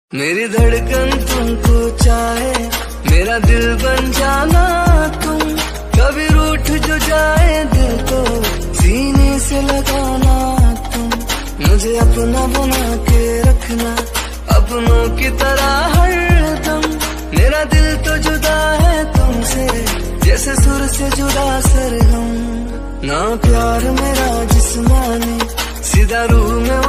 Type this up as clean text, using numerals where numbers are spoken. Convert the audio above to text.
मेरी धड़कन तुमको चाहे, मेरा दिल बन जाना तुम। कभी रूठ जो जाए दिल को सीने से लगाना तुम। मुझे अपना बना के रखना अपनों की तरह हरदम। मेरा दिल तो जुदा है तुमसे जैसे सुर से जुदा सरगम। ना प्यार मेरा जिस्मानी सीधा रूह में